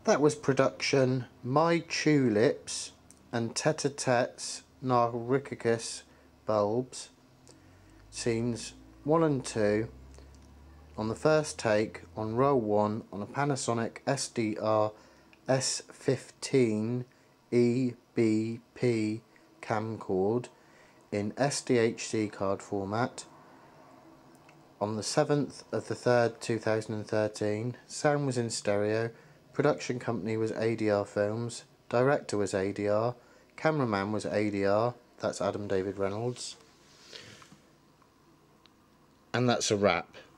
That was production My Tulips and Tete-a-Tete's Narcissus bulbs, scenes 1 and 2, on the first take on roll 1 on a Panasonic SDR S15 EBP camcord in SDHC card format. On the 7th of the 3rd 2013, sound was in stereo, production company was ADR Films, director was ADR, cameraman was ADR, that's Adam David Reynolds. And that's a wrap.